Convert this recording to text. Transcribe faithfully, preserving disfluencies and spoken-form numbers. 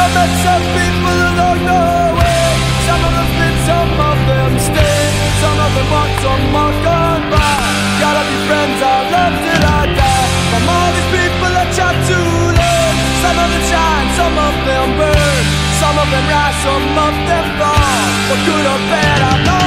met some people along the way. Some of them fit, some of them stay. Some of them want some more gone by. Gotta be friends, I love till I die. From all these people I try to learn. Some of them shine, some of them burn. Some of them rise, some of them fall. For good or bad, I know